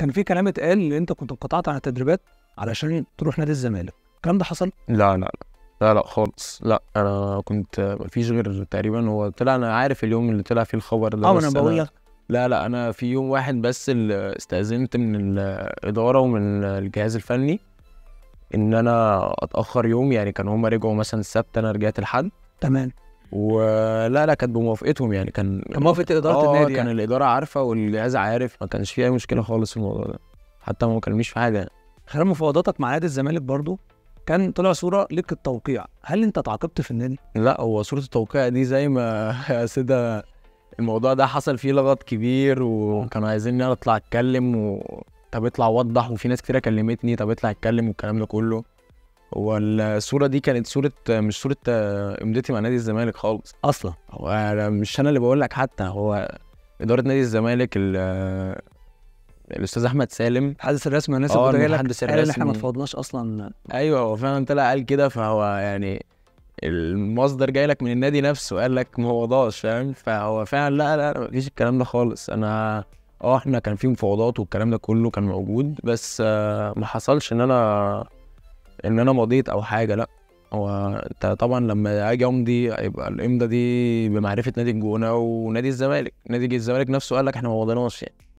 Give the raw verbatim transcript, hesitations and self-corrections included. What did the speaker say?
كان في كلام اتقال ان انت كنت انقطعت عن التدريبات علشان تروح نادي الزمالك، الكلام ده حصل؟ لا لا لا لا لا خالص، لا انا كنت مفيش غير تقريبا، هو طلع انا عارف اليوم اللي طلع فيه الخبر ده، اه، ما انا بس بقول انا لك. لا لا انا في يوم واحد بس اللي استأذنت من الإدارة ومن الجهاز الفني ان انا اتأخر يوم، يعني كانوا هما رجعوا مثلا السبت، انا رجعت الحد. تمام. ولا لا كانت بموافقتهم، يعني كان كان موافقه اداره اه النادي كان يعني. الإدارة عارفة والجهاز عارف، ما كانش فيه اي مشكلة خالص في الموضوع ده، حتى ما كلمنيش في حاجة. خلال مفاوضاتك مع نادي الزمالك برضو كان طلع صوره لك التوقيع، هل انت تعاقبت في النادي؟ لا هو صورة التوقيع دي زي ما يا سيدة الموضوع ده حصل فيه لغط كبير، وكانوا عايزين ان انا اطلع اتكلم و... طب اطلع وضح، وفي ناس كتيرة كلمتني طب اطلع اتكلم والكلام ده كله. هو الصورة دي كانت صورة، مش صورة امضتي مع نادي الزمالك خالص اصلا هو أنا مش انا اللي بقول لك، حتى هو إدارة نادي الزمالك ال- الأستاذ أحمد سالم. الحادث الرسمي الناس اه اللي جاي لك المتحدث قال ان احنا ما الرسمي. تفاوضناش اصلا. ايوه هو فعلا طلع قال كده، فهو يعني المصدر جاي لك من النادي نفسه قال لك مفاوضات، فاهم؟ فهو فعلا لا لا لا مفيش الكلام ده خالص. انا اه احنا كان في مفاوضات والكلام ده كله كان موجود، بس آه، ما حصلش ان انا ان انا مضيت او حاجه، لا. هو انت طبعا لما اجي امضي هيبقى الامضه دي بمعرفه نادي الجونه ونادي الزمالك، نادي الزمالك نفسه قال لك احنا ما مضيناش يعني.